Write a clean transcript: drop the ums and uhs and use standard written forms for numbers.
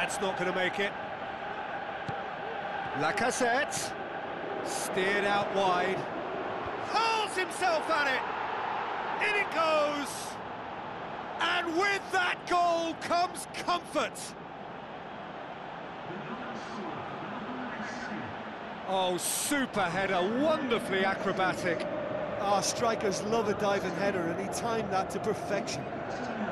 That's not going to make it. Lacazette, steered out wide, hurls himself at it, in it goes, and with that goal comes comfort. Oh, super header, wonderfully acrobatic. Strikers love a diving header, and he timed that to perfection.